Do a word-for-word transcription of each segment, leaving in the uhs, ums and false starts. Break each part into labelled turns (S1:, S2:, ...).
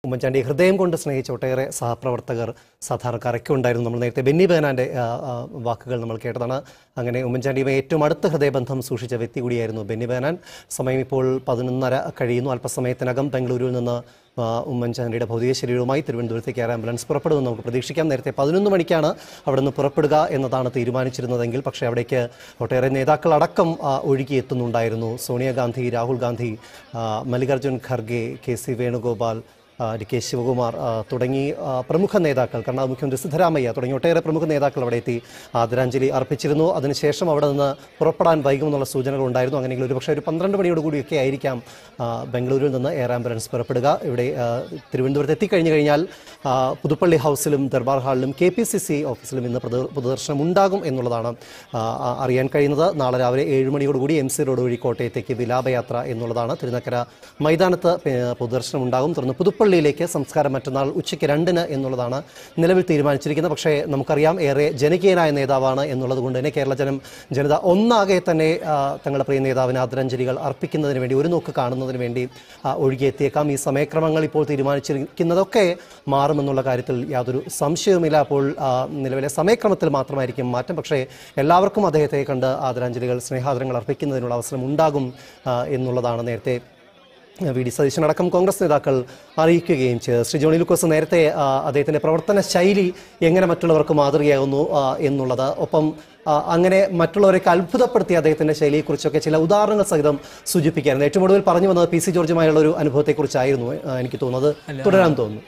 S1: ഉമ്മൻചാണ്ടി ഹൃദയം കൊണ്ട് സ്നേഹിച്ച ഒട്ടേറെ സഹപ്രവർത്തകർ സാധാരണക്കാരൊക്കെ ഉണ്ടായിരുന്നു. നമ്മൾ നേരത്തെ ബെന്നി ബെഹനാൻ്റെ വാക്കുകൾ നമ്മൾ കേട്ടതാണ്. അങ്ങനെ ഉമ്മൻചാണ്ടിയുമായി ഏറ്റവും അടുത്ത ഹൃദയബന്ധം സൂക്ഷിച്ച വ്യക്തി കൂടിയായിരുന്നു ബെന്നി ബെഹനാൻ. സമയം ഇപ്പോൾ പതിനൊന്നര കഴിയുന്നു. അല്പസമയത്തിനകം ബംഗളൂരുവിൽ നിന്ന് ഉമ്മൻചാണ്ടിയുടെ ഭൗതിക ശരീരവുമായി തിരുവനന്തപുരത്തേക്ക് എയർ ആംബുലൻസ് പുറപ്പെടുമെന്ന് നമുക്ക് പ്രതീക്ഷിക്കാം. നേരത്തെ പതിനൊന്ന് മണിക്കാണ് അവിടെ നിന്ന് പുറപ്പെടുക എന്നതാണ് തീരുമാനിച്ചിരുന്നതെങ്കിൽ പക്ഷേ അവിടേക്ക് ഒട്ടേറെ നേതാക്കളടക്കം ഒഴുകിയെത്തുന്നുണ്ടായിരുന്നു. Sonia Gandhi, Rahul Gandhi, Mallikarjun Kharge, K C Venugopal, D K Shivakumar തുടങ്ങി പ്രമുഖ നേതാക്കൾ, കർണാടക മുഖ്യമന്ത്രി സിദ്ധരാമയ്യ തുടങ്ങി ഒട്ടേറെ പ്രമുഖ നേതാക്കൾ അവിടെ എത്തി ആദരാഞ്ജലി അർപ്പിച്ചിരുന്നു. അതിനുശേഷം അവിടെ നിന്ന് പുറപ്പെടാൻ വൈകുമെന്നുള്ള സൂചനകൾ ഉണ്ടായിരുന്നു. അങ്ങനെയെങ്കിൽ ഒരു പക്ഷേ ഒരു പന്ത്രണ്ട് മണിയോടുകൂടിയൊക്കെ ആയിരിക്കാം ബംഗളൂരുവിൽ നിന്ന് എയർ ആംബുലൻസ് പുറപ്പെടുക. ഇവിടെ തിരുവനന്തപുരത്ത് എത്തിക്കഴിഞ്ഞു കഴിഞ്ഞാൽ പുതുപ്പള്ളി ഹൗസിലും ദർബാർ ഹാളിലും കെ പി സി സി ഓഫീസിലും ഇന്ന് പൊതുദർശനം ഉണ്ടാകും എന്നുള്ളതാണ് അറിയാൻ കഴിയുന്നത്. നാളെ രാവിലെ ഏഴ് മണിയോടുകൂടി എം സി റോഡ് വഴി കോട്ടയത്തേക്ക് വിലാപയാത്ര എന്നുള്ളതാണ്. തിരുനക്കര മൈതാനത്ത് പൊതുദർശനം ഉണ്ടാകും. തുടർന്ന് പുതുപ്പള്ളിയിലേക്ക് സംസ്കാരം മറ്റന്നാൾ ഉച്ചയ്ക്ക് രണ്ടിന് എന്നുള്ളതാണ് നിലവിൽ തീരുമാനിച്ചിരിക്കുന്നത്. പക്ഷേ നമുക്കറിയാം ഏറെ ജനകീയനായ നേതാവാണ് എന്നുള്ളത് കൊണ്ട് തന്നെ കേരള ജനം ജനത ഒന്നാകെ തന്നെ തങ്ങളുടെ പ്രിയ നേതാവിന് ആദരാഞ്ജലികൾ അർപ്പിക്കുന്നതിന് വേണ്ടി, ഒരു നോക്ക് കാണുന്നതിന് വേണ്ടി ഒഴുകിയെത്തിയേക്കാം. ഈ സമയക്രമങ്ങൾ ഇപ്പോൾ തീരുമാനിച്ചിരിക്കുന്നതൊക്കെ മാറുമെന്നുള്ള കാര്യത്തിൽ യാതൊരു സംശയവുമില്ല. അപ്പോൾ നിലവിലെ സമയക്രമത്തിൽ മാത്രമായിരിക്കും മാറ്റം. പക്ഷേ എല്ലാവർക്കും അദ്ദേഹത്തെ കണ്ട് ആദരാഞ്ജലികൾ, സ്നേഹാദരങ്ങൾ അർപ്പിക്കുന്നതിനുള്ള അവസരം ഉണ്ടാകും എന്നുള്ളതാണ് നേരത്തെ വി ഡി സതീശനടക്കം കോൺഗ്രസ് നേതാക്കൾ അറിയിക്കുകയും ചെയ്തത്. ശ്രീ ജോണി ലൂക്കോസ്, നേരത്തെ അദ്ദേഹത്തിൻ്റെ പ്രവർത്തന ശൈലി എങ്ങനെ മറ്റുള്ളവർക്ക് മാതൃകയാകുന്നു എന്നുള്ളത്, ഒപ്പം അങ്ങനെ മറ്റുള്ളവരൊക്കെ അത്ഭുതപ്പെടുത്തിയ അദ്ദേഹത്തിൻ്റെ ശൈലിയെക്കുറിച്ചൊക്കെ ചില ഉദാഹരണങ്ങൾ സഹിതം സൂചിപ്പിക്കായിരുന്നു. ഏറ്റവും ഒടുവിൽ പറഞ്ഞു വന്നത് പി സി ജോർജുമായുള്ള ഒരു അനുഭവത്തെക്കുറിച്ചായിരുന്നു എനിക്ക് തോന്നുന്നത്. തുടരാൻ തോന്നുന്നു.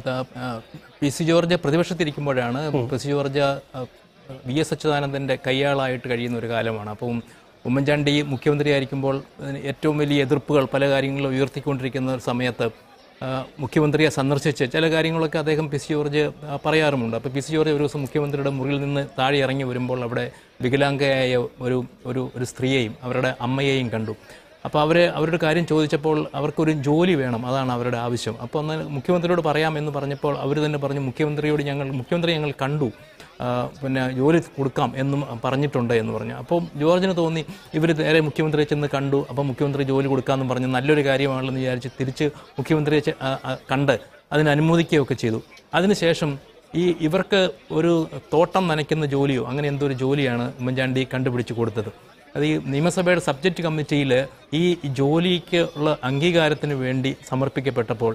S2: പി സി ജോർജ് പ്രതിപക്ഷത്തിരിക്കുമ്പോഴാണ് P C George V S അച്യുതാനന്ദൻ്റെ കയ്യാളായിട്ട് കഴിയുന്ന ഒരു കാലമാണ്. അപ്പം ഉമ്മൻചാണ്ടി മുഖ്യമന്ത്രിയായിരിക്കുമ്പോൾ ഏറ്റവും വലിയ എതിർപ്പുകൾ പല കാര്യങ്ങളും ഉയർത്തിക്കൊണ്ടിരിക്കുന്ന സമയത്ത് മുഖ്യമന്ത്രിയെ സന്ദർശിച്ച് ചില കാര്യങ്ങളൊക്കെ അദ്ദേഹം പി സി ജോർജ് പറയാറുമുണ്ട്. അപ്പോൾ പി സി ജോർജ് ഒരു ദിവസം മുഖ്യമന്ത്രിയുടെ മുറിയിൽ നിന്ന് താഴെ ഇറങ്ങി വരുമ്പോൾ അവിടെ വികലാംഗയായ ഒരു ഒരു ഒരു സ്ത്രീയെയും അവരുടെ അമ്മയെയും കണ്ടു. അപ്പോൾ അവർ അവരുടെ കാര്യം ചോദിച്ചപ്പോൾ അവർക്കൊരു ജോലി വേണം, അതാണ് അവരുടെ ആവശ്യം. അപ്പോൾ ഒന്ന് മുഖ്യമന്ത്രിയോട് പറയാമെന്ന് പറഞ്ഞപ്പോൾ അവർ തന്നെ പറഞ്ഞു, മുഖ്യമന്ത്രിയോട് ഞങ്ങൾ മുഖ്യമന്ത്രി ഞങ്ങൾ കണ്ടു, പിന്നെ ജോലി കൊടുക്കാം എന്നും പറഞ്ഞിട്ടുണ്ട് എന്ന് പറഞ്ഞു. അപ്പോൾ ജോർജിന് തോന്നി ഇവർ നേരെ മുഖ്യമന്ത്രിയെ ചെന്ന് കണ്ടു, അപ്പോൾ മുഖ്യമന്ത്രി ജോലി കൊടുക്കാമെന്ന് പറഞ്ഞ് നല്ലൊരു കാര്യമാണെന്ന് വിചാരിച്ച് തിരിച്ച് മുഖ്യമന്ത്രിയെ കണ്ട് അതിന് അനുമോദിക്കുകയൊക്കെ ചെയ്തു. അതിനുശേഷം ഈ ഇവർക്ക് ഒരു തോട്ടം നനയ്ക്കുന്ന ജോലിയോ അങ്ങനെ എന്തോ ഒരു ജോലിയാണ് ഉമ്മൻചാണ്ടി കണ്ടുപിടിച്ച് കൊടുത്തത്. അത് ഈ നിയമസഭയുടെ സബ്ജക്റ്റ് കമ്മിറ്റിയിൽ ഈ ജോലിക്ക് ഉള്ള അംഗീകാരത്തിന് വേണ്ടി സമർപ്പിക്കപ്പെട്ടപ്പോൾ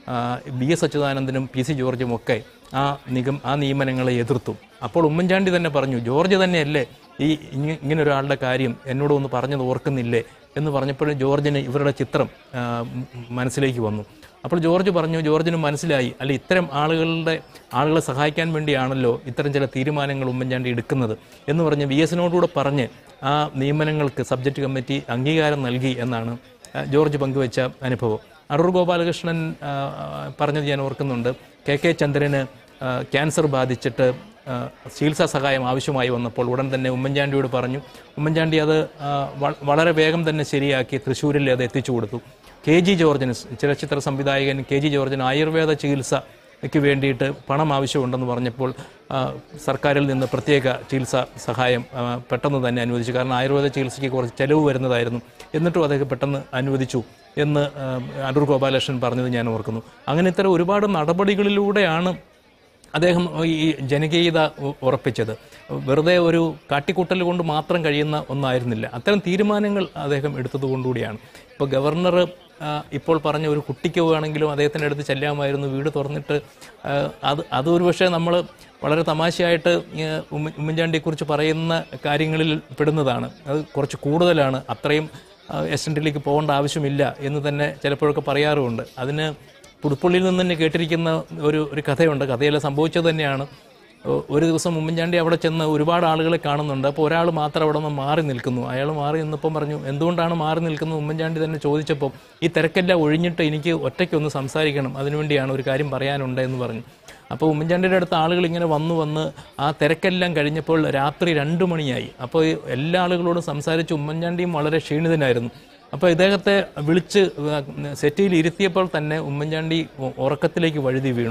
S2: ബി എസ് അച്യുതാനന്ദനും പി സി ജോർജും ഒക്കെ ആ നിഗം ആ നിയമനങ്ങളെ എതിർത്തു. അപ്പോൾ ഉമ്മൻചാണ്ടി തന്നെ പറഞ്ഞു, ജോർജ് തന്നെയല്ലേ ഈ ഇങ്ങനെ ഒരാളുടെ കാര്യം എന്നോട് ഒന്ന് പറഞ്ഞത് ഓർക്കുന്നില്ലേ എന്ന് പറഞ്ഞപ്പോഴും ജോർജിന് ഇവരുടെ ചിത്രം മനസ്സിലേക്ക് വന്നു. അപ്പോൾ ജോർജ് പറഞ്ഞു, ജോർജിന് മനസ്സിലായി, അല്ല ഇത്തരം ആളുകളുടെ ആളുകളെ സഹായിക്കാൻ വേണ്ടിയാണല്ലോ ഇത്തരം ചില തീരുമാനങ്ങൾ ഉമ്മൻചാണ്ടി എടുക്കുന്നത് എന്ന് പറഞ്ഞ് വി എസിനോടുകൂടെ പറഞ്ഞ് ആ നിയമനങ്ങൾക്ക് സബ്ജക്റ്റ് കമ്മിറ്റി അംഗീകാരം നൽകി എന്നാണ് ജോർജ് പങ്കുവെച്ച അനുഭവം. അടൂർ ഗോപാലകൃഷ്ണൻ പറഞ്ഞത് ഞാൻ ഓർക്കുന്നുണ്ട്. കെ കെ ചന്ദ്രന് ക്യാൻസർ ബാധിച്ചിട്ട് ചികിത്സാ സഹായം ആവശ്യമായി വന്നപ്പോൾ ഉടൻ തന്നെ ഉമ്മൻചാണ്ടിയോട് പറഞ്ഞു. ഉമ്മൻചാണ്ടി അത് വളരെ വേഗം തന്നെ ശരിയാക്കി തൃശ്ശൂരിൽ അത് എത്തിച്ചു കൊടുത്തു. കെ ജി ജോർജിന്, ചലച്ചിത്ര സംവിധായകൻ കെ ജി ജോർജിന് ആയുർവേദ ചികിത്സയ്ക്ക് വേണ്ടിയിട്ട് പണം ആവശ്യമുണ്ടെന്ന് പറഞ്ഞപ്പോൾ സർക്കാരിൽ നിന്ന് പ്രത്യേക ചികിത്സാ സഹായം പെട്ടെന്ന് തന്നെ അനുവദിച്ചു. കാരണം ആയുർവേദ ചികിത്സയ്ക്ക് കുറച്ച് ചിലവ് വരുന്നതായിരുന്നു. എന്നിട്ടും അദ്ദേഹം പെട്ടെന്ന് അനുവദിച്ചു എന്ന് അടൂർ ഗോപാലകൃഷ്ണൻ പറഞ്ഞത് ഞാൻ ഓർക്കുന്നു. അങ്ങനെ ഇത്തരം ഒരുപാട് നടപടികളിലൂടെയാണ് അദ്ദേഹം ഈ ജനകീയത ഉറപ്പിച്ചത്. വെറുതെ ഒരു കാട്ടിക്കൂട്ടൽ കൊണ്ട് മാത്രം കഴിയുന്ന ഒന്നായിരുന്നില്ല. അത്തരം തീരുമാനങ്ങൾ അദ്ദേഹം എടുത്തതുകൊണ്ടുകൂടിയാണ്. ഇപ്പോൾ ഗവർണർ ഇപ്പോൾ പറഞ്ഞ ഒരു കുട്ടിക്ക് വേണമെങ്കിലും അദ്ദേഹത്തിൻ്റെ അടുത്ത് ചെല്ലാമായിരുന്നു, വീട് തുറന്നിട്ട്. അത് അതൊരു പക്ഷേ നമ്മൾ വളരെ തമാശയായിട്ട് ഉമ്മൻചാണ്ടിയെക്കുറിച്ച് പറയുന്ന കാര്യങ്ങളിൽ പെടുന്നതാണ്. അത് കുറച്ച് കൂടുതലാണ്. അത്രയും എസ്റ്റൻറ്റിലേക്ക് പോകേണ്ട ആവശ്യമില്ല എന്ന് തന്നെ ചിലപ്പോഴൊക്കെ പറയാറുമുണ്ട്. അതിന് പുതുപ്പള്ളിയിൽ നിന്ന് തന്നെ കേട്ടിരിക്കുന്ന ഒരു ഒരു കഥയുണ്ട്. കഥയെല്ലാം സംഭവിച്ചത് തന്നെയാണ്. ഒരു ദിവസം ഉമ്മൻചാണ്ടി അവിടെ ചെന്ന് ഒരുപാട് ആളുകളെ കാണുന്നുണ്ട്. അപ്പോൾ ഒരാൾ മാത്രം അവിടെ നിന്ന് മാറി നിൽക്കുന്നു. അയാൾ മാറി നിന്നപ്പം പറഞ്ഞു, എന്തുകൊണ്ടാണ് മാറി നിൽക്കുന്നത്? ഉമ്മൻചാണ്ടി തന്നെ ചോദിച്ചപ്പോൾ ഈ തിരക്കെല്ലാം ഒഴിഞ്ഞിട്ട് എനിക്ക് ഒറ്റയ്ക്കൊന്ന് സംസാരിക്കണം, അതിനുവേണ്ടിയാണ് ഒരു കാര്യം പറയാനുണ്ട് എന്ന് പറഞ്ഞു. അപ്പോൾ ഉമ്മൻചാണ്ടിയുടെ അടുത്ത് ആളുകൾ ഇങ്ങനെ വന്നു വന്ന് ആ തിരക്കെല്ലാം കഴിഞ്ഞപ്പോൾ രാത്രി രണ്ട് മണിയായി. അപ്പോൾ എല്ലാ ആളുകളോടും സംസാരിച്ച് ഉമ്മൻചാണ്ടിയും വളരെ ക്ഷീണിതനായിരുന്നു. അപ്പോൾ ഇദ്ദേഹത്തെ വിളിച്ച് സെറ്റിയിൽ ഇരുത്തിയപ്പോൾ തന്നെ ഉമ്മൻചാണ്ടി ഉറക്കത്തിലേക്ക് വഴുതി വീണു.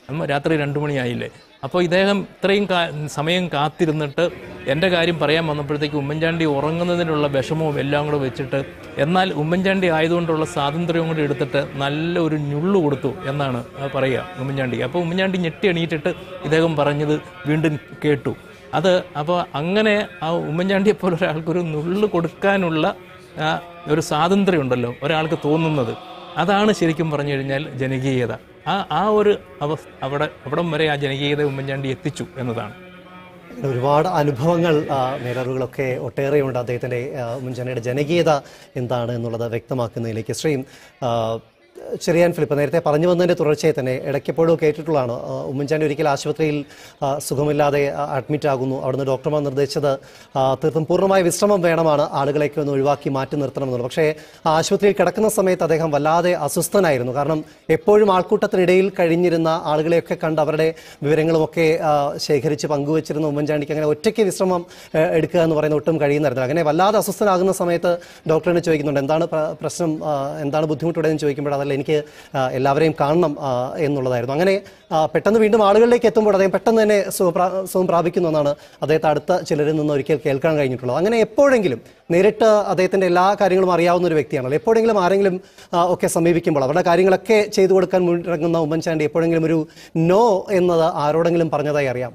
S2: രാത്രി രണ്ട് മണിയായില്ലേ. അപ്പോൾ ഇദ്ദേഹം ഇത്രയും കാ സമയം കാത്തിരുന്നിട്ട് എൻ്റെ കാര്യം പറയാൻ വന്നപ്പോഴത്തേക്ക് ഉമ്മൻചാണ്ടി ഉറങ്ങുന്നതിനുള്ള വിഷമവും എല്ലാം കൂടെ വെച്ചിട്ട്, എന്നാൽ ഉമ്മൻചാണ്ടി ആയതുകൊണ്ടുള്ള സ്വാതന്ത്ര്യവും കൂടി എടുത്തിട്ട് നല്ല ഒരു ഞുള്ളു കൊടുത്തു എന്നാണ് പറയുക ഉമ്മൻചാണ്ടി. അപ്പോൾ ഉമ്മൻചാണ്ടി ഞെട്ടി എണീറ്റിട്ട് ഇദ്ദേഹം പറഞ്ഞത് വീണ്ടും കേട്ടു. അത് അപ്പോൾ അങ്ങനെ ആ ഉമ്മൻചാണ്ടിയെ പോലെ ഒരാൾക്കൊരു നുള്ളു കൊടുക്കാനുള്ള ഒരു സ്വാതന്ത്ര്യം ഉണ്ടല്ലോ ഒരാൾക്ക് തോന്നുന്നത്, അതാണ് ശരിക്കും പറഞ്ഞു കഴിഞ്ഞാൽ ജനകീയത. ആ ആ ഒരു അവസ്ഥ അവിടെ അവിടം വരെ ആ ജനകീയത ഉമ്മൻചാണ്ടി എത്തിച്ചു എന്നതാണ്.
S1: ഒരുപാട് അനുഭവങ്ങൾ നേരറിവുകളൊക്കെ ഒട്ടേറെയുണ്ട് അദ്ദേഹത്തിൻ്റെ. ഉമ്മൻചാണ്ടിയുടെ ജനകീയത എന്താണ് എന്നുള്ളത് വ്യക്തമാക്കുന്നതിലേക്ക് ശ്രീ ചെറിയാൻ ഫിലിപ്പ് നേരത്തെ പറഞ്ഞു വന്നതിൻ്റെ തുടർച്ചയായി തന്നെ ഇടയ്ക്കെപ്പോഴും കേട്ടിട്ടുള്ളതാണ് ഉമ്മൻചാണ്ടി ഒരിക്കൽ ആശുപത്രിയിൽ സുഖമില്ലാതെ അഡ്മിറ്റ് ആകുന്നു. അവിടുന്ന് ഡോക്ടർമാർ നിർദ്ദേശിച്ചത് തീർത്തും പൂർണ്ണമായ വിശ്രമം വേണമാണ്, ആളുകളെയൊക്കെ ഒന്ന് ഒഴിവാക്കി മാറ്റി നിർത്തണമെന്നുള്ളത്. പക്ഷേ ആശുപത്രിയിൽ കിടക്കുന്ന സമയത്ത് അദ്ദേഹം വല്ലാതെ അസ്വസ്ഥനായിരുന്നു. കാരണം എപ്പോഴും ആൾക്കൂട്ടത്തിനിടയിൽ കഴിഞ്ഞിരുന്ന ആളുകളെയൊക്കെ കണ്ട് അവരുടെ വിവരങ്ങളുമൊക്കെ ശേഖരിച്ച് പങ്കുവച്ചിരുന്ന ഉമ്മൻചാണ്ടിക്ക് അങ്ങനെ ഒറ്റയ്ക്ക് വിശ്രമം എടുക്കുക എന്ന് പറയുന്ന ഒട്ടും കഴിയുന്നതായിരുന്നു. അങ്ങനെ വല്ലാതെ അസ്വസ്ഥനാകുന്ന സമയത്ത് ഡോക്ടറിനെ ചോദിക്കുന്നുണ്ട് എന്താണ് പ്രശ്നം, എന്താണ് ബുദ്ധിമുട്ടുടേതെന്ന് ചോദിക്കുമ്പോൾ അതല്ല എനിക്ക് എല്ലാവരെയും കാണണം എന്നുള്ളതായിരുന്നു. അങ്ങനെ പെട്ടെന്ന് വീണ്ടും ആളുകളിലേക്ക് എത്തുമ്പോൾ അദ്ദേഹം പെട്ടെന്ന് തന്നെ സുഖം പ്രാപിക്കുന്നു എന്നാണ് അദ്ദേഹത്തെ അടുത്ത ചിലരിൽ നിന്ന് ഒരിക്കൽ കേൾക്കാൻ കഴിഞ്ഞിട്ടുള്ളത്. അങ്ങനെ എപ്പോഴെങ്കിലും നേരിട്ട് അദ്ദേഹത്തിൻ്റെ എല്ലാ കാര്യങ്ങളും അറിയാവുന്ന ഒരു വ്യക്തിയാണല്ലോ. എപ്പോഴെങ്കിലും ആരെങ്കിലും ഒക്കെ സമീപിക്കുമ്പോൾ അവരുടെ കാര്യങ്ങളൊക്കെ ചെയ്തു കൊടുക്കാൻ മുന്നിറങ്ങുന്ന ഉമ്മൻചാണ്ടി എപ്പോഴെങ്കിലും ഒരു നോ എന്നത് ആരോടെങ്കിലും പറഞ്ഞതായി അറിയാം?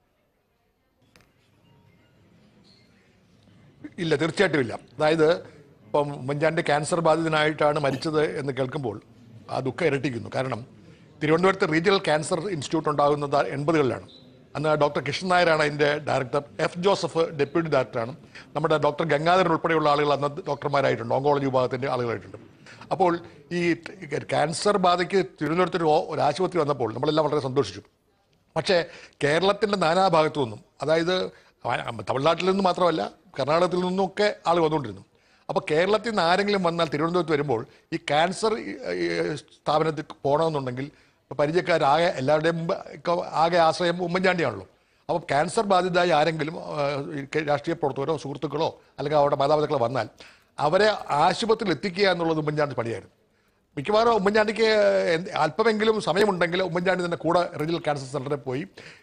S3: ഇല്ല, തീർച്ചയായിട്ടും ഇല്ല. അതായത് ഇപ്പം ഉമ്മൻചാണ്ടി ക്യാൻസർ ബാധിതനായിട്ടാണ് മരിച്ചത് എന്ന് കേൾക്കുമ്പോൾ ആ ദുഃഖം ഇരട്ടിക്കുന്നു. കാരണം തിരുവനന്തപുരത്ത് റീജിയണൽ ക്യാൻസർ ഇൻസ്റ്റിറ്റ്യൂട്ട് ഉണ്ടാകുന്നത് എൺപതുകളിലാണ്. അന്ന് ഡോക്ടർ കൃഷ്ണൻ നായരാണ് അതിൻ്റെ ഡയറക്ടർ, എഫ് ജോസഫ് ഡെപ്യൂട്ടി ഡയറക്ടറാണ്. നമ്മുടെ ഡോക്ടർ ഗംഗാധരൻ ഉൾപ്പെടെയുള്ള ആളുകൾ അന്ന് ഡോക്ടർമാരായിട്ടുണ്ട്, ഓങ്കോളജി വിഭാഗത്തിൻ്റെ ആളുകളായിട്ടുണ്ട്. അപ്പോൾ ഈ ക്യാൻസർ ബാധയ്ക്ക് തിരുവനന്തപുരത്ത് ഒരു ആശുപത്രി വന്നപ്പോൾ നമ്മളെല്ലാം വളരെ സന്തോഷിച്ചു. പക്ഷേ കേരളത്തിൻ്റെ നാനാഭാഗത്തു നിന്നും, അതായത് തമിഴ്നാട്ടിൽ നിന്ന് മാത്രമല്ല കർണാടകത്തിൽ നിന്നുമൊക്കെ ആൾ വന്നുകൊണ്ടിരുന്നു. അപ്പോൾ കേരളത്തിൽ നിന്ന് ആരെങ്കിലും വന്നാൽ തിരുവനന്തപുരത്ത് വരുമ്പോൾ ഈ ക്യാൻസർ സ്ഥാപനത്തിൽ പോകണമെന്നുണ്ടെങ്കിൽ പരിചയക്കാരാകെ എല്ലാവരുടെയും ആകെ ആശ്രയം ഉമ്മൻചാണ്ടിയാണല്ലോ. അപ്പോൾ ക്യാൻസർ ബാധിതരായി ആരെങ്കിലും രാഷ്ട്രീയ പ്രവർത്തകരോ സുഹൃത്തുക്കളോ അല്ലെങ്കിൽ അവരുടെ മാതാപിതാക്കളോ വന്നാൽ അവരെ ആശുപത്രിയിൽ എത്തിക്കുക എന്നുള്ളത് ഉമ്മൻചാണ്ടി പണിയായിരുന്നു. മിക്കവാറും ഉമ്മൻചാണ്ടിക്ക് അല്പമെങ്കിലും സമയമുണ്ടെങ്കിൽ ഉമ്മൻചാണ്ടി തന്നെ കൂടെ റീജിയണൽ ക്യാൻസർ സെൻ്ററിൽ പോയി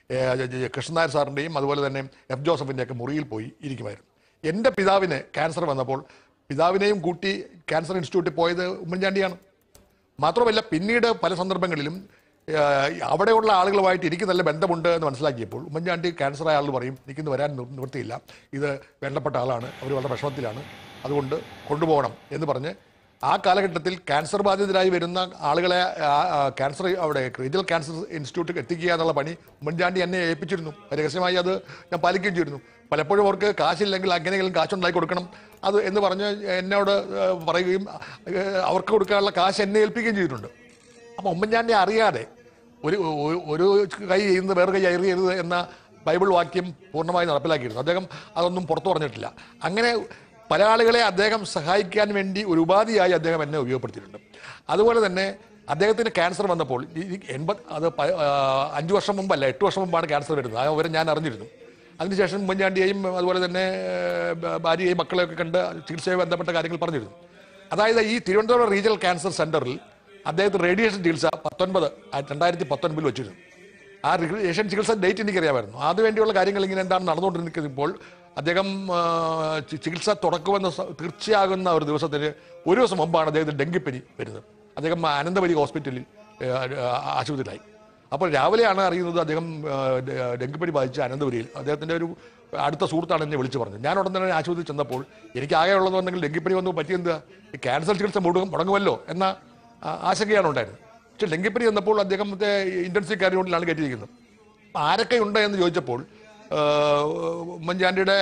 S3: കൃഷ്ണൻ നായർ സാറിൻ്റെയും അതുപോലെ തന്നെ എഫ് ജോസഫിൻ്റെയൊക്കെ മുറിയിൽ പോയി ഇരിക്കുമായിരുന്നു. എൻ്റെ പിതാവിന് ക്യാൻസർ വന്നപ്പോൾ പിതാവിനെയും കൂട്ടി ക്യാൻസർ ഇൻസ്റ്റിറ്റ്യൂട്ടിൽ പോയത് ഉമ്മൻചാണ്ടിയാണ്. മാത്രമല്ല പിന്നീട് പല സന്ദർഭങ്ങളിലും അവിടെയുള്ള ആളുകളുമായിട്ട് എനിക്ക് നല്ല ബന്ധമുണ്ട് എന്ന് മനസ്സിലാക്കിയപ്പോൾ ഉമ്മൻചാണ്ടി ക്യാൻസറായ ആൾ പറയും എനിക്കിന്ന് വരാൻ നിവൃത്തിയില്ല, ഇത് വേണ്ടപ്പെട്ട ആളാണ്, അവർ വളരെ വിഷമത്തിലാണ്, അതുകൊണ്ട് കൊണ്ടുപോകണം എന്ന് പറഞ്ഞ് ആ കാലഘട്ടത്തിൽ ക്യാൻസർ ബാധിതരായി വരുന്ന ആളുകളെ ക്യാൻസർ അവിടെ റീജിയണൽ ക്യാൻസർ ഇൻസ്റ്റിറ്റ്യൂട്ടിൽ എത്തിക്കുക എന്നുള്ള പണി ഉമ്മൻചാണ്ടി എന്നെ ഏൽപ്പിച്ചിരുന്നു. രഹസ്യമായി അത് ഞാൻ പാലിക്കുകയും ചെയ്തിരുന്നു. പലപ്പോഴും അവർക്ക് കാശില്ലെങ്കിൽ എങ്ങനെയെങ്കിലും കാശുണ്ടാക്കി കൊടുക്കണം അത് എന്ന് പറഞ്ഞ് എന്നോട് പറയുകയും അവർക്ക് കൊടുക്കാനുള്ള കാശ് എന്നെ ഏൽപ്പിക്കുകയും ചെയ്തിട്ടുണ്ട്. അപ്പോൾ ഉമ്മൻചാണ്ടി അറിയാതെ ഒരു ഒരു കൈ ചെയ്യുന്നത് വേറെ കൈ അറിയരുത് എന്ന ബൈബിൾ വാക്യം പൂർണ്ണമായി നടപ്പിലാക്കിയിരുന്നു. അദ്ദേഹം അതൊന്നും പുറത്തു പറഞ്ഞിട്ടില്ല. അങ്ങനെ പല ആളുകളെ അദ്ദേഹം സഹായിക്കാൻ വേണ്ടി ഒരു ഉപാധിയായി അദ്ദേഹം എന്നെ ഉപയോഗപ്പെടുത്തിയിട്ടുണ്ട്. അതുപോലെ തന്നെ അദ്ദേഹത്തിന് ക്യാൻസർ വന്നപ്പോൾ എൺപത് അത് അഞ്ച് വർഷം മുമ്പല്ല എട്ട് വർഷം മുമ്പാണ് ക്യാൻസർ വരുന്നത്. ആ വിവരം ഞാൻ അറിഞ്ഞിരുന്നു. അതിനുശേഷം ഉമ്മൻചാണ്ടിയെയും അതുപോലെ തന്നെ ഭാര്യയെയും മക്കളെയൊക്കെ കണ്ട് ചികിത്സയുമായി ബന്ധപ്പെട്ട കാര്യങ്ങൾ പറഞ്ഞിരുന്നു. അതായത് ഈ തിരുവനന്തപുരം റീജിയണൽ ക്യാൻസർ സെൻ്ററിൽ അദ്ദേഹത്തിന് റേഡിയേഷൻ ചികിത്സ പത്തൊൻപത് രണ്ടായിരത്തി പത്തൊൻപതിൽ വെച്ചിരുന്നു. ആ റേഡിയേഷൻ ചികിത്സ ഡേറ്റ് എനിക്കറിയാമായിരുന്നു. അതുവേണ്ടിയുള്ള കാര്യങ്ങൾ ഇങ്ങനെ എന്താണ് നടന്നുകൊണ്ടിരിക്കുമ്പോൾ അദ്ദേഹം ചികിത്സ തുടക്കുമെന്ന് തീർച്ചയാകുന്ന ഒരു ദിവസത്തിന് ഒരു ദിവസം മുമ്പാണ് അദ്ദേഹത്തിന് ഡെങ്കിപ്പനി വരുന്നത്. അദ്ദേഹം അനന്തപുരി ഹോസ്പിറ്റലിൽ ആശുപത്രിയിലായി. അപ്പോൾ രാവിലെയാണ് അറിയുന്നത് അദ്ദേഹം ഡെങ്കിപ്പനി ബാധിച്ച് അനന്തപുരിയിൽ. അദ്ദേഹത്തിൻ്റെ ഒരു അടുത്ത സുഹൃത്താണ് എന്നെ വിളിച്ച് പറഞ്ഞത്. ഞാൻ ഉടൻ തന്നെ ആശുപത്രിയിൽ ചെന്നപ്പോൾ എനിക്ക് ആകെ ഉള്ളതെന്നുണ്ടെങ്കിൽ ഡെങ്കിപ്പനി വന്നു പറ്റിയെന്താ ഈ ക്യാൻസർ ചികിത്സ മുടങ്ങും മുടങ്ങുമല്ലോ എന്ന ആശങ്കയാണ് ഉണ്ടായിരുന്നത്. പക്ഷേ ഡെങ്കിപ്പനി വന്നപ്പോൾ അദ്ദേഹത്തെ ഇൻറ്റൻസീവ് കെയർ യൂണിറ്റിലാണ് കയറ്റിയിരിക്കുന്നത്. ആരൊക്കെ ഉണ്ട് എന്ന് ചോദിച്ചപ്പോൾ ഉമ്മൻചാണ്ടിയുടെ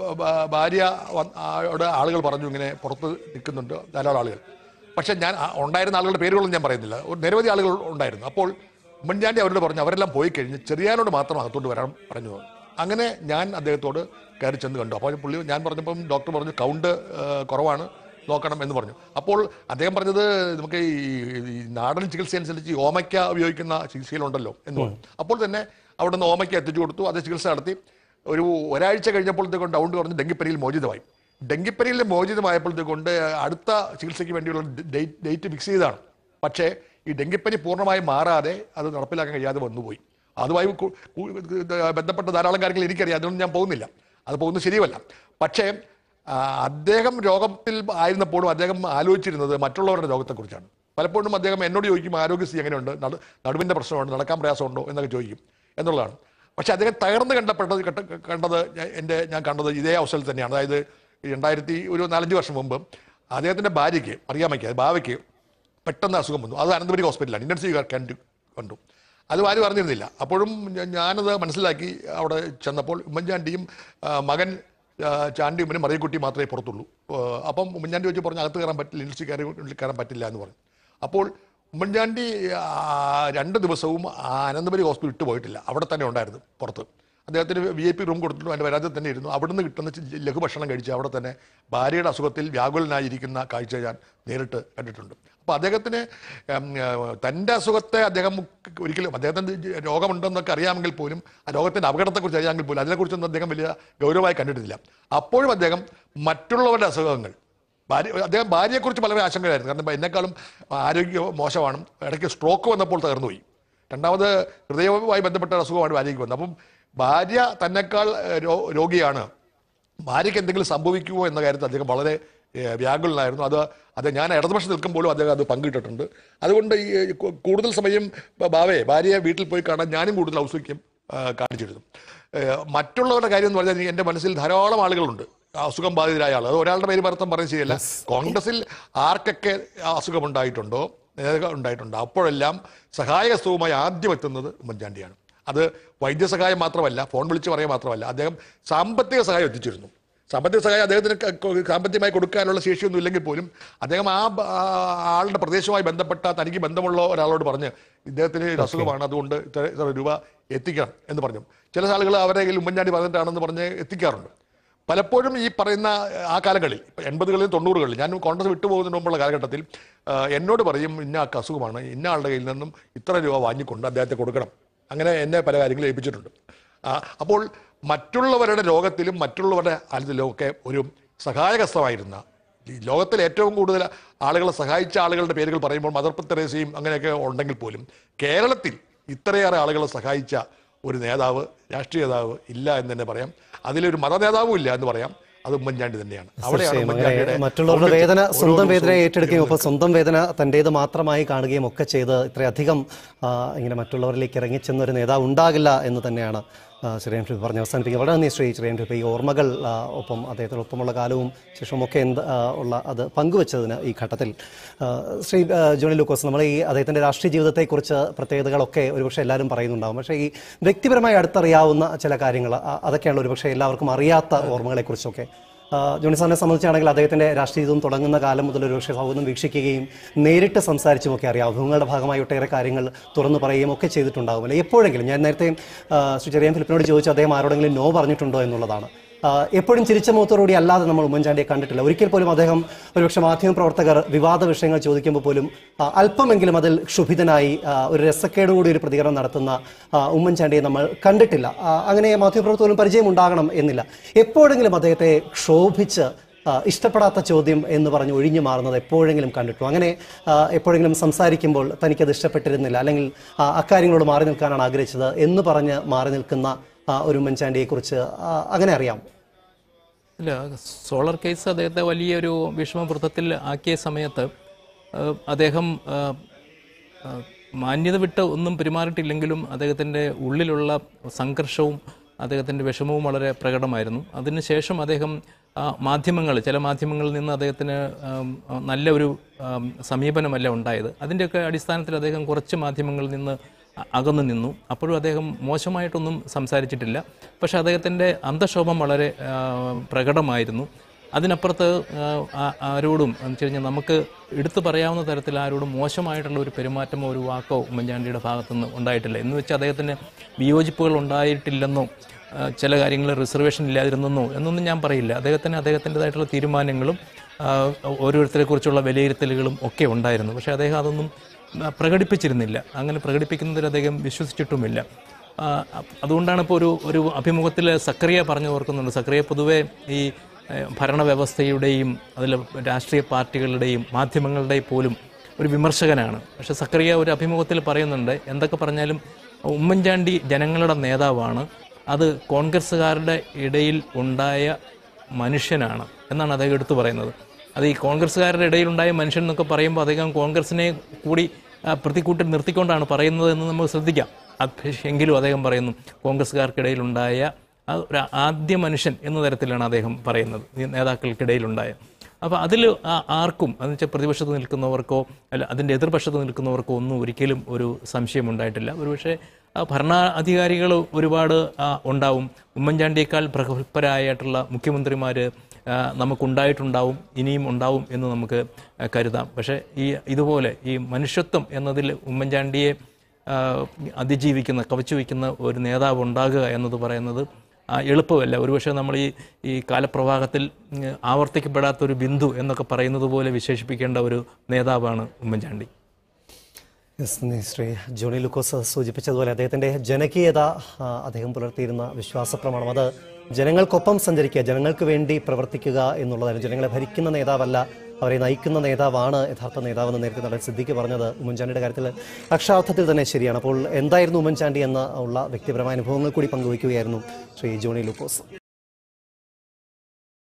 S3: ഭാര്യയുടെ ആളുകൾ പറഞ്ഞു ഇങ്ങനെ പുറത്ത് നിൽക്കുന്നുണ്ട് ധാരാളം ആളുകൾ. പക്ഷേ ഞാൻ ഉണ്ടായിരുന്ന ആളുകളുടെ പേരുകളൊന്നും ഞാൻ പറയുന്നില്ല, നിരവധി ആളുകൾ ഉണ്ടായിരുന്നു. അപ്പോൾ ഉമ്മൻചാണ്ടി അവരോട് പറഞ്ഞു അവരെല്ലാം പോയി കഴിഞ്ഞ് ചെറിയാനോട് മാത്രം അകത്തോട്ട് വരാൻ പറഞ്ഞു. അങ്ങനെ ഞാൻ അദ്ദേഹത്തോട് കയറി ചെന്ന് കണ്ടു. അപ്പോൾ പുള്ളി ഞാൻ പറഞ്ഞപ്പം ഡോക്ടർ പറഞ്ഞു കൗണ്ട് കുറവാണ്, നോക്കണം എന്ന് പറഞ്ഞു. അപ്പോൾ അദ്ദേഹം പറഞ്ഞത് നമുക്ക് ഈ നാടൻ ചികിത്സ അനുസരിച്ച് ഓമയ്ക്ക ഉപയോഗിക്കുന്ന ചികിത്സയിലുണ്ടല്ലോ എന്ന് പറഞ്ഞു. അപ്പോൾ തന്നെ അവിടെ നിന്ന് ഓമയ്ക്ക എത്തിച്ചു കൊടുത്തു. അത് ചികിത്സ നടത്തി ഒരു ഒരാഴ്ച കഴിഞ്ഞപ്പോഴത്തേക്കൊണ്ട് കൗണ്ട് കുറഞ്ഞ് ഡെങ്കിപ്പനിയിൽ മോചിതമായി. ഡെങ്കിപ്പനിയിൽ മോചിതമായപ്പോഴത്തേക്കൊണ്ട് അടുത്ത ചികിത്സയ്ക്ക് വേണ്ടിയുള്ള ഡേറ്റ് ഡേറ്റ് ഫിക്സ് ചെയ്തതാണ്. പക്ഷേ ഈ ഡെങ്കിപ്പനി പൂർണ്ണമായി മാറാതെ അത് നടപ്പിലാക്കാൻ കഴിയാതെ വന്നുപോയി. അതുമായി ബന്ധപ്പെട്ട ധാരാളം കാര്യങ്ങൾ എനിക്കറിയാം, അതുകൊണ്ട് ഞാൻ പോകുന്നില്ല, അത് പോകുന്നത് ശരിയല്ല. പക്ഷേ അദ്ദേഹം രോഗത്തിൽ ആയിരുന്നപ്പോഴും അദ്ദേഹം ആലോചിച്ചിരുന്നത് മറ്റുള്ളവരുടെ രോഗത്തെക്കുറിച്ചാണ്. പലപ്പോഴും അദ്ദേഹം എന്നോട് ചോദിക്കും ആരോഗ്യസ്ഥിതി എങ്ങനെയുണ്ട്, നടു നടുവിൻ്റെ പ്രശ്നമുണ്ട്, നടക്കാൻ പ്രയാസമുണ്ടോ എന്നൊക്കെ ചോദിക്കും എന്നുള്ളതാണ്. പക്ഷെ അദ്ദേഹം തകർന്ന് കണ്ടപ്പെട്ടത് കണ്ടത് എൻ്റെ ഞാൻ കണ്ടത് ഇതേ അവസരത്തിൽ തന്നെയാണ്. അതായത് രണ്ടായിരത്തി ഒരു നാലഞ്ച് വർഷം മുമ്പ് അദ്ദേഹത്തിൻ്റെ ഭാര്യയ്ക്ക് അറിയാമയ്ക്ക് ഭാവയ്ക്ക് പെട്ടെന്ന് അസുഖം വന്നു. അത് അനന്തപുരി ഹോസ്പിറ്റലാണ്, ഇൻറ്റൻസീവ് കെയർ ക്യാൻറ്റ് കണ്ടു. അത് ആരും അറിഞ്ഞിരുന്നില്ല. അപ്പോഴും ഞാനത് മനസ്സിലാക്കി അവിടെ ചെന്നപ്പോൾ ഉമ്മൻചാണ്ടിയും മകൻ ചാണ്ടിയുമ്മനും മറിയക്കുട്ടി മാത്രമേ പുറത്തുള്ളൂ. അപ്പം ഉമ്മൻചാണ്ടി വെച്ച് പറഞ്ഞു അകത്ത് കയറാൻ പറ്റില്ല, ഇൻഡസ്ട്രി കയറി കയറാൻ പറ്റില്ല എന്ന് പറഞ്ഞു. അപ്പോൾ ഉമ്മൻചാണ്ടി രണ്ട് ദിവസവും അനന്തപുരി ഹോസ്പിറ്റൽ വിട്ടു പോയിട്ടില്ല, അവിടെ തന്നെ ഉണ്ടായിരുന്നു പുറത്ത്. അദ്ദേഹത്തിന് വി ഐ പി റൂം കൊടുത്തിട്ടും അതിൻ്റെ വരാതെ തന്നെ ഇരുന്നു. അവിടുന്ന് കിട്ടുന്ന ലഘുഭക്ഷണം കഴിച്ച് അവിടെ തന്നെ ഭാര്യയുടെ അസുഖത്തിൽ വ്യാകുലനായിരിക്കുന്ന കാഴ്ച ഞാൻ നേരിട്ട് കണ്ടിട്ടുണ്ട്. അപ്പോൾ അദ്ദേഹത്തിന് തൻ്റെ അസുഖത്തെ അദ്ദേഹം ഒരിക്കലും അദ്ദേഹത്തിന് രോഗമുണ്ടെന്നൊക്കെ അറിയാമെങ്കിൽ പോലും ആ രോഗത്തിൻ്റെ അപകടത്തെക്കുറിച്ച് അറിയാമെങ്കിൽ പോലും അതിനെക്കുറിച്ചൊന്നും അദ്ദേഹം വലിയ ഗൗരവമായി കണ്ടിട്ടില്ല. അപ്പോഴും അദ്ദേഹം മറ്റുള്ളവരുടെ അസുഖങ്ങൾ ഭാര്യ അദ്ദേഹം ഭാര്യയെക്കുറിച്ച് വളരെ ആശങ്കയായിരുന്നു. കാരണം എന്നെക്കാളും ആരോഗ്യം മോശമാണ്, ഇടയ്ക്ക് സ്ട്രോക്ക് വന്നപ്പോൾ തകർന്നുപോയി. രണ്ടാമത് ഹൃദയവുമായി ബന്ധപ്പെട്ട അസുഖമാണ് ഭാര്യയ്ക്ക് വന്നത്. അപ്പം ഭാര്യ തന്നെക്കാൾ രോഗിയാണ്, ഭാര്യയ്ക്ക് എന്തെങ്കിലും സംഭവിക്കുമോ എന്ന കാര്യത്തിൽ അദ്ദേഹം വളരെ വ്യാകുലനായിരുന്നു. അത് അത് ഞാൻ ഇടതുപക്ഷം നിൽക്കുമ്പോഴും അദ്ദേഹം അത് പങ്കിട്ടിട്ടുണ്ട്. അതുകൊണ്ട് ഈ കൂടുതൽ സമയം ഭാവയെ ഭാര്യയെ വീട്ടിൽ പോയി കാണാൻ ഞാനും കൂടുതൽ ഔത്സുക്യം കാണിച്ചിരുന്നു. മറ്റുള്ളവരുടെ കാര്യം എന്ന് പറഞ്ഞാൽ എൻ്റെ മനസ്സിൽ ധാരാളം ആളുകളുണ്ട് അസുഖം ബാധിതരായ ആൾ. അത് ഒരാളുടെ പേര് മാത്രം പറയുന്നത് ശരിയല്ല. കോൺഗ്രസിൽ ആർക്കൊക്കെ അസുഖമുണ്ടായിട്ടുണ്ടോ ഉണ്ടായിട്ടുണ്ടോ അപ്പോഴെല്ലാം സഹായഹസ്തവുമായി ആദ്യം എത്തുന്നത് ഉമ്മൻചാണ്ടിയാണ്. അത് വൈദ്യസഹായം മാത്രമല്ല, ഫോൺ വിളിച്ച് പറയുക മാത്രമല്ല, അദ്ദേഹം സാമ്പത്തിക സഹായം എത്തിച്ചിരുന്നു. സാമ്പത്തിക സഹായം അദ്ദേഹത്തിന് സാമ്പത്തികമായി കൊടുക്കാനുള്ള ശേഷിയൊന്നും ഇല്ലെങ്കിൽ പോലും അദ്ദേഹം ആ ആളുടെ പ്രദേശവുമായി ബന്ധപ്പെട്ട തനിക്ക് ബന്ധമുള്ള ഒരാളോട് പറഞ്ഞ് ഇദ്ദേഹത്തിന് ഒരു അസുഖമാണ്, അതുകൊണ്ട് ഇത്ര ഇത്ര രൂപ എത്തിക്കണം എന്ന് പറഞ്ഞു. ചില ആളുകൾ അവരെ ഉമ്മൻചാണ്ടി പറഞ്ഞിട്ടാണെന്ന് പറഞ്ഞ് എത്തിക്കാറുണ്ട്. പലപ്പോഴും ഈ പറയുന്ന ആ കാലങ്ങളിൽ എൺപതുകളിൽ തൊണ്ണൂറുകളിൽ ഞാൻ കോൺഗ്രസ് വിട്ടുപോകുന്നതിന് മുമ്പുള്ള കാലഘട്ടത്തിൽ എന്നോട് പറയും ഇന്ന ആൾക്ക് അസുഖമാണ്, ഇന്ന ആളുടെ കയ്യിൽ നിന്നും ഇത്ര രൂപ വാങ്ങിക്കൊണ്ട് അദ്ദേഹത്തെ കൊടുക്കണം, അങ്ങനെ എന്നെ പല കാര്യങ്ങളും ഏൽപ്പിച്ചിട്ടുണ്ട്. അപ്പോൾ മറ്റുള്ളവരുടെ രോഗത്തിലും മറ്റുള്ളവരുടെ അതിലും ഒക്കെ ഒരു സഹായകസ്ഥമായിരുന്ന ഈ ലോകത്തിൽ ഏറ്റവും കൂടുതൽ ആളുകളെ സഹായിച്ച ആളുകളുടെ പേരുകൾ പറയുമ്പോൾ മദർ തെരേസയും അങ്ങനെയൊക്കെ ഉണ്ടെങ്കിൽ പോലും കേരളത്തിൽ ഇത്രയേറെ ആളുകളെ സഹായിച്ച ഒരു നേതാവ്, രാഷ്ട്രീയ നേതാവ് ഇല്ല എന്ന് തന്നെ പറയാം. അതിലൊരു മത നേതാവും ഇല്ല എന്ന് പറയാം. അത് ഉമ്മൻചാണ്ടി തന്നെയാണ്. അവിടെയാണ്
S1: മറ്റുള്ളവരുടെ വേദന സ്വന്തം വേദന ഏറ്റെടുക്കുകയും ഒപ്പം സ്വന്തം വേദന തൻ്റേത് മാത്രമായി കാണുകയും ഒക്കെ ചെയ്ത് ഇത്രയധികം ഇങ്ങനെ മറ്റുള്ളവരിലേക്ക് ഇറങ്ങിച്ചെന്ന ഒരു നേതാവ് ഉണ്ടാകില്ല എന്ന് തന്നെയാണ് ശ്രീ എം പറഞ്ഞ് അവസാനിപ്പിക്കുക. വളരെ നന്ദി ശ്രീ ശ്രീ എം ഈ ഓർമ്മകൾ ഒപ്പം അദ്ദേഹത്തിനൊപ്പമുള്ള കാലവും ശേഷമൊക്കെ എന്ത് ഉള്ള അത് പങ്കുവച്ചതിന് ഈ ഘട്ടത്തിൽ. ശ്രീ ജോണി ലൂക്കോസ്, നമ്മൾ ഈ അദ്ദേഹത്തിൻ്റെ രാഷ്ട്രീയ ജീവിതത്തെക്കുറിച്ച് പ്രത്യേകതകളൊക്കെ ഒരുപക്ഷെ എല്ലാവരും പറയുന്നുണ്ടാകും. പക്ഷേ ഈ വ്യക്തിപരമായി അടുത്തറിയാവുന്ന ചില കാര്യങ്ങൾ അതൊക്കെയാണ് ഒരുപക്ഷെ എല്ലാവർക്കും അറിയാത്ത ഓർമ്മകളെക്കുറിച്ചൊക്കെ. ജോണി സാറിനെ സംബന്ധിച്ചാണെങ്കിൽ അദ്ദേഹത്തിൻ്റെ രാഷ്ട്രീയ ജീവിതം തുടങ്ങുന്ന കാലം മുതൽ ഒരുപക്ഷെ സൗഹൃദം വീക്ഷിക്കുകയും നേരിട്ട് സംസാരിച്ചുമൊക്കെ അറിയാം. അഭിമുഖങ്ങളുടെ ഭാഗമായി ഒട്ടേറെ കാര്യങ്ങൾ തുറന്നു പറയുകയും ഒക്കെ ചെയ്തിട്ടുണ്ടാകുമല്ലോ. എപ്പോഴെങ്കിലും ഞാൻ നേരത്തെ ശ്രീ ചെറിയാൻ ഫിലിപ്പിനോട് ചോദിച്ചു അദ്ദേഹം ആരോടെങ്കിലും നോ പറഞ്ഞിട്ടുണ്ടോ എന്നുള്ളതാണ്. എപ്പോഴും ചിരിച്ച മുഖത്തോടുകൂടി അല്ലാതെ നമ്മൾ ഉമ്മൻചാണ്ടിയെ കണ്ടിട്ടില്ല. ഒരിക്കൽ പോലും അദ്ദേഹം ഒരുപക്ഷെ മാധ്യമപ്രവർത്തകർ വിവാദ വിഷയങ്ങൾ ചോദിക്കുമ്പോൾ പോലും അല്പമെങ്കിലും അതിൽ ക്ഷുഭിതനായി ഒരു രസക്കേടുകൂടി ഒരു പ്രതികരണം നടത്തുന്ന ഉമ്മൻചാണ്ടിയെ നമ്മൾ കണ്ടിട്ടില്ല. അങ്ങനെ മാധ്യമപ്രവർത്തകരും പരിചയം ഉണ്ടാകണം എന്നില്ല. എപ്പോഴെങ്കിലും അദ്ദേഹത്തെ ക്ഷോഭിച്ച് ഇഷ്ടപ്പെടാത്ത ചോദ്യം എന്ന് പറഞ്ഞ് ഒഴിഞ്ഞു മാറുന്നത് എപ്പോഴെങ്കിലും കണ്ടിട്ടു? അങ്ങനെ എപ്പോഴെങ്കിലും സംസാരിക്കുമ്പോൾ തനിക്കത് ഇഷ്ടപ്പെട്ടിരുന്നില്ല, അല്ലെങ്കിൽ അക്കാര്യങ്ങളോട് മാറി നിൽക്കാനാണ് ആഗ്രഹിച്ചത് എന്ന് പറഞ്ഞ് മാറി നിൽക്കുന്ന ഒരു ഉമ്മൻചാണ്ടിയെക്കുറിച്ച് അങ്ങനെ അറിയാം?
S2: ഇല്ല, സോളർ കേസ് അദ്ദേഹത്തെ വലിയൊരു വിഷമവൃത്തത്തിൽ ആക്കിയ സമയത്ത് അദ്ദേഹം മാന്യത വിട്ട് ഒന്നും പെരുമാറിയിട്ടില്ലെങ്കിലും അദ്ദേഹത്തിൻ്റെ ഉള്ളിലുള്ള സംഘർഷവും അദ്ദേഹത്തിൻ്റെ വിഷമവും വളരെ പ്രകടമായിരുന്നു. അതിനുശേഷം അദ്ദേഹം മാധ്യമങ്ങൾ ചില മാധ്യമങ്ങളിൽ നിന്ന് അദ്ദേഹത്തിന് നല്ല ഒരു സമീപനമല്ല ഉണ്ടായത്. അതിൻ്റെയൊക്കെ അടിസ്ഥാനത്തിൽ അദ്ദേഹം കുറച്ച് മാധ്യമങ്ങളിൽ നിന്ന് അകന്നു നിന്നു. അപ്പോഴും അദ്ദേഹം മോശമായിട്ടൊന്നും സംസാരിച്ചിട്ടില്ല. പക്ഷേ അദ്ദേഹത്തിൻ്റെ അന്തക്ഷോഭം വളരെ പ്രകടമായിരുന്നു. അതിനപ്പുറത്ത് ആരോടും എന്ന് വെച്ച് കഴിഞ്ഞാൽ നമുക്ക് എടുത്തു പറയാവുന്ന തരത്തിൽ ആരോടും മോശമായിട്ടുള്ള ഒരു പെരുമാറ്റമോ ഒരു വാക്കോ ഉമ്മൻചാണ്ടിയുടെ ഭാഗത്തുനിന്ന് ഉണ്ടായിട്ടില്ല. എന്ന് വെച്ചാൽ അദ്ദേഹത്തിന് വിയോജിപ്പുകൾ ഉണ്ടായിട്ടില്ലെന്നോ ചില കാര്യങ്ങൾ റിസർവേഷൻ ഇല്ലാതിരുന്നെന്നോ എന്നൊന്നും ഞാൻ പറയില്ല. അദ്ദേഹത്തിന് അദ്ദേഹത്തിൻ്റെതായിട്ടുള്ള തീരുമാനങ്ങളും ഓരോരുത്തരെക്കുറിച്ചുള്ള വിലയിരുത്തലുകളും ഒക്കെ ഉണ്ടായിരുന്നു. പക്ഷേ അദ്ദേഹം അതൊന്നും പ്രകടിപ്പിച്ചിരുന്നില്ല. അങ്ങനെ പ്രകടിപ്പിക്കുന്നതിൽ അദ്ദേഹം വിശ്വസിച്ചിട്ടുമില്ല. അതുകൊണ്ടാണ് ഇപ്പോൾ ഒരു ഒരു അഭിമുഖത്തിൽ സക്കറിയ പറഞ്ഞു ഓർക്കുന്നുണ്ട്. സക്കറിയ പൊതുവെ ഈ ഭരണവ്യവസ്ഥയുടെയും അതിൽ രാഷ്ട്രീയ പാർട്ടികളുടെയും മാധ്യമങ്ങളുടെയും പോലും ഒരു വിമർശകനാണ്. പക്ഷേ സക്കറിയ ഒരു അഭിമുഖത്തിൽ പറയുന്നുണ്ട്, എന്തൊക്കെ പറഞ്ഞാലും ഉമ്മൻചാണ്ടി ജനങ്ങളുടെ നേതാവാണ്, അത് കോൺഗ്രസ്സുകാരുടെ ഇടയിൽ ഉണ്ടായ മനുഷ്യനാണ് എന്നാണ് അദ്ദേഹം എടുത്തു പറയുന്നത്. അത് ഈ കോൺഗ്രസ്സുകാരുടെ ഇടയിലുണ്ടായ മനുഷ്യൻ എന്നൊക്കെ പറയുമ്പോൾ അദ്ദേഹം കോൺഗ്രസിനെ കൂടി പ്രതിക്കൂട്ടിൽ നിർത്തിക്കൊണ്ടാണ് പറയുന്നത് എന്ന് നമുക്ക് ശ്രദ്ധിക്കാം. എങ്കിലും അദ്ദേഹം പറയുന്നു കോൺഗ്രസ്സുകാർക്കിടയിലുണ്ടായ ഒരു ആദ്യ മനുഷ്യൻ എന്ന തരത്തിലാണ് അദ്ദേഹം പറയുന്നത്, നേതാക്കൾക്കിടയിലുണ്ടായ. അപ്പോൾ അതിൽ ആർക്കും എന്ന് വെച്ചാൽ പ്രതിപക്ഷത്ത് നിൽക്കുന്നവർക്കോ അല്ല അതിൻ്റെ എതിർപക്ഷത്ത് നിൽക്കുന്നവർക്കോ ഒന്നും ഒരിക്കലും ഒരു സംശയമുണ്ടായിട്ടില്ല. ഒരുപക്ഷെ ഭരണാധികാരികൾ ഒരുപാട് ഉണ്ടാവും, ഉമ്മൻചാണ്ടിയേക്കാൾ പ്രഗത്ഭരായിട്ടുള്ള മുഖ്യമന്ത്രിമാർ നമുക്കുണ്ടായിട്ടുണ്ടാവും, ഇനിയും ഉണ്ടാവും എന്ന് നമുക്ക് കരുതാം. പക്ഷേ ഈ ഇതുപോലെ ഈ മനുഷ്യത്വം എന്നതിൽ ഉമ്മൻചാണ്ടിയെ അതിജീവിക്കുന്ന കവച്ചു വയ്ക്കുന്ന ഒരു നേതാവ് ഉണ്ടാകുക എന്നത് പറയുന്നത് എളുപ്പമല്ല. ഒരുപക്ഷെ നമ്മൾ ഈ ഈ കാലപ്രവാഹത്തിൽ ആവർത്തിക്കപ്പെടാത്തൊരു ബിന്ദു എന്നൊക്കെ പറയുന്നത് പോലെ വിശേഷിപ്പിക്കേണ്ട ഒരു നേതാവാണ് ഉമ്മൻചാണ്ടി.
S1: ശ്രീ ജോണി ലൂക്കോസ് സൂചിപ്പിച്ചതുപോലെ അദ്ദേഹത്തിൻ്റെ ജനകീയത, അദ്ദേഹം പുലർത്തിയിരുന്ന വിശ്വാസ പ്രമാണം, അത് ജനങ്ങൾക്കൊപ്പം സഞ്ചരിക്കുക, ജനങ്ങൾക്ക് വേണ്ടി പ്രവർത്തിക്കുക എന്നുള്ളതായിരുന്നു. ജനങ്ങളെ ഭരിക്കുന്ന നേതാവല്ല, അവരെ നയിക്കുന്ന നേതാവാണ് യഥാർത്ഥ നേതാവെന്ന് നേരത്തെ നടൻ സിദ്ദിഖ് പറഞ്ഞത് ഉമ്മൻചാണ്ടിയുടെ കാര്യത്തിൽ അക്ഷരാർത്ഥത്തിൽ തന്നെ ശരിയാണ്. അപ്പോൾ എന്തായിരുന്നു ഉമ്മൻചാണ്ടി എന്ന ഉള്ള വ്യക്തിപരമായ അനുഭവങ്ങൾ കൂടി പങ്കുവയ്ക്കുകയായിരുന്നു ശ്രീ ജോണി ലൂക്കോസ്.